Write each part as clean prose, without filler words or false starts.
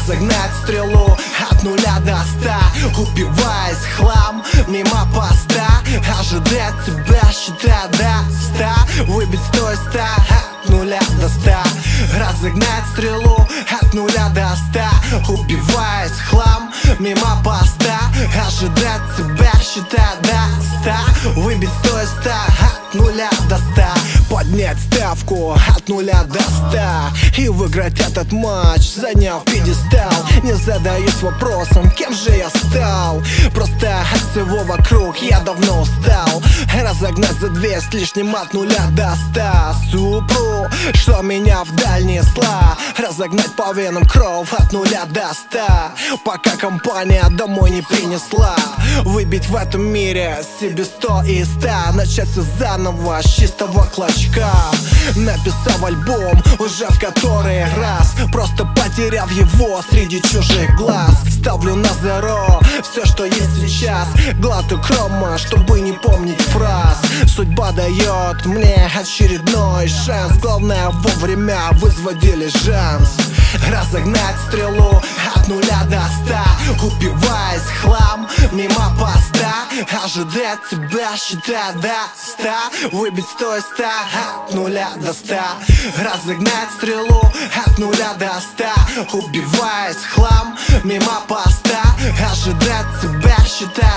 Разогнать стрелу от 0 до 100, убиваясь хлам мимо поста. Ожидать тебя, считай до 100, выбить 100 от 0 до 100. Разогнать стрелу от 0 до 100, убиваясь хлам мимо поста. Ожидать тебя, считай до 100, выбить 100 от 0 до 100. Поднять ставку от 0 до 100 и выиграть этот матч, заняв пьедестал. Не задаюсь вопросом, кем же я стал, просто от всего вокруг я давно устал. Разогнать за 2 с лишним от 0 до 100 супру, что меня вдаль несла. Разогнать по венам кровь от 0 до 100, пока компания домой не принесла. Выбить в этом мире себе 100 и 100, начать все заново с чистого клочка. Написав альбом уже в который раз, просто потеряв его среди чужих глаз. Ставлю на зеро все, что есть сейчас, глотаю крома, чтобы не помнить фраз. Судьба дает мне очередной шанс, главное вовремя вызвать дилижанс. Разогнать стрелу от 0 до 100, убиваясь хлам мимо поста. Ожидать тебя, считай до 100, выбить 100 и 100 от 0 до 100. Разогнать стрелу от 0 до 100, убиваясь хлам мимо поста. Ожидать тебя, считай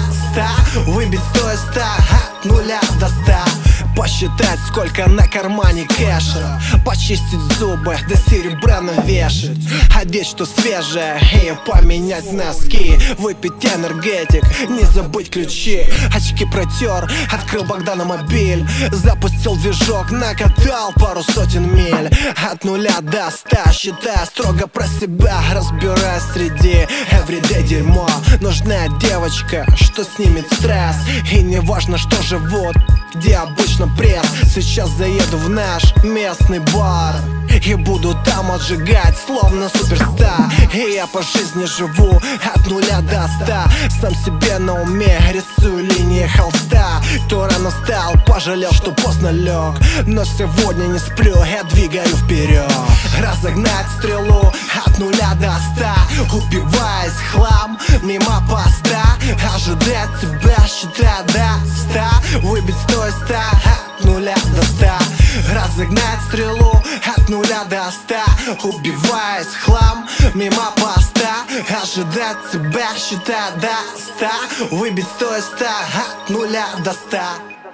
до 100, выбить 100 и 100 от 0 до 100. Посчитать, сколько на кармане кэша, почистить зубы, да серебра навешать, одеть что свежее и поменять носки. Выпить энергетик, не забыть ключи. Очки протер, открыл Богдана мобиль, запустил движок, накатал пару сотен миль. От 0 до 100, считая строго про себя, разбирая среди everyday дерьмо. Нужна девочка, что снимет стресс, и не важно, что живут, где обычно пресс. Сейчас заеду в наш местный бар и буду там отжигать, словно суперстар. И я по жизни живу от 0 до 100, сам себе на уме рисую линии холста. Кто рано встал, пожалел, что поздно лег, но сегодня не сплю, я двигаю вперед. Разогнать стрелу от 0 до 100, убиваясь хлам мимо поста. Ожидать тебя, считай до 100, выбить 100 и 100 от 0 до 100. Разогнать стрелу от 0 до 100, убиваясь хлам мимо поста. Ожидать тебя, считай до 100, выбить 100 и 100 от 0 до 100.